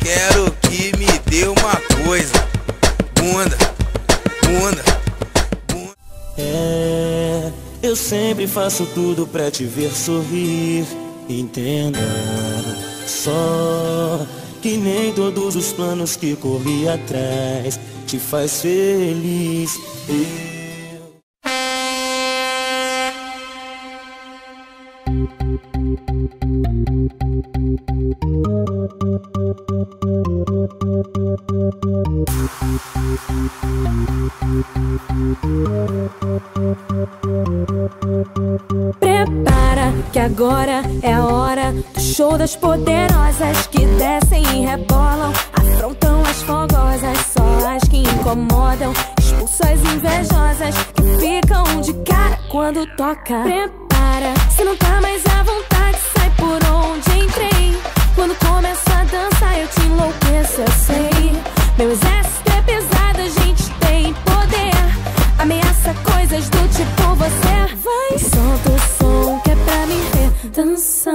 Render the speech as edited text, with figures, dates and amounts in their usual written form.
quero que me dê uma coisa. Bunda, bunda, bunda. É, eu sempre faço tudo pra te ver sorrir. Entenda só que nem todos os planos que corri atrás te faz feliz. Prepara que agora é a hora do show das poderosas que descem e rebolam, afrontam as fogosas, só as que incomodam, expulsam as invejosas que ficam de cara quando toca. Prepara, se não tá mais à vontade, sai por onde entrei. Quando começo a dançar eu te enlouqueço, eu sei. Meu exército é pesado, a gente tem poder, ameaça coisas do tipo você. Vai, solta o som que é pra me ver dançar.